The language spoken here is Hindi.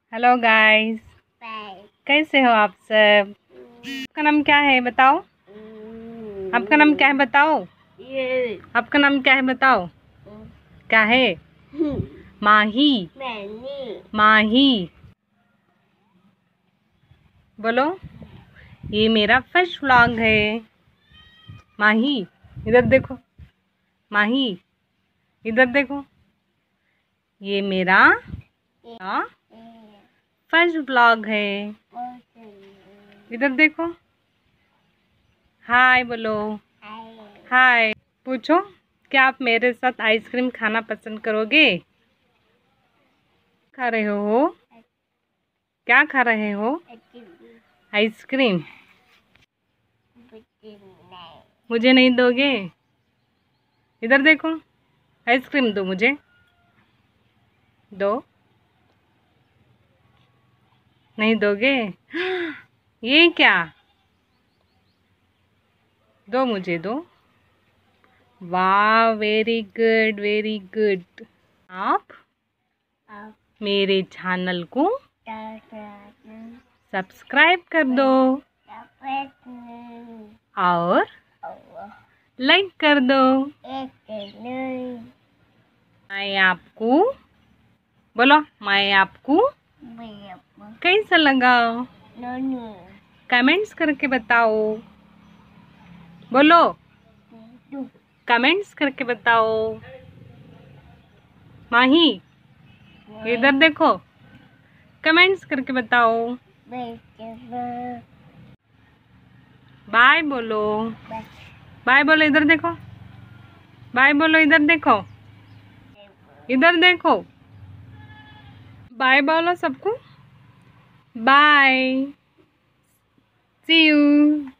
हेलो गाइस, कैसे हो आप सब। आपका नाम क्या है बताओ। आपका नाम क्या है बताओ। आपका नाम क्या है बताओ। क्या है। माही। माही बोलो। ये मेरा फर्स्ट व्लॉग है। माही इधर देखो। माही इधर देखो। ये मेरा फर्स्ट व्लॉग है। इधर देखो। हाय बोलो। हाय। पूछो, क्या आप मेरे साथ आइसक्रीम खाना पसंद करोगे। खा रहे हो। क्या खा रहे हो। आइसक्रीम। मुझे नहीं दोगे। इधर देखो। आइसक्रीम दो मुझे। दो। नहीं दोगे। ये क्या। दो मुझे दो। वाह, वेरी गुड वेरी गुड। आप मेरे चैनल को सब्सक्राइब कर दो और लाइक कर दो। मैं आपको बोलो, मैं आपको कैसा लगा कमेंट्स करके बताओ। बोलो, कमेंट्स करके बताओ। माही इधर देखो, कमेंट्स करके बताओ। बाय बोलो। बाय बोलो, इधर देखो। बाय बोलो, इधर देखो। इधर देखो। बाय बोलो सबको। बाय। See you.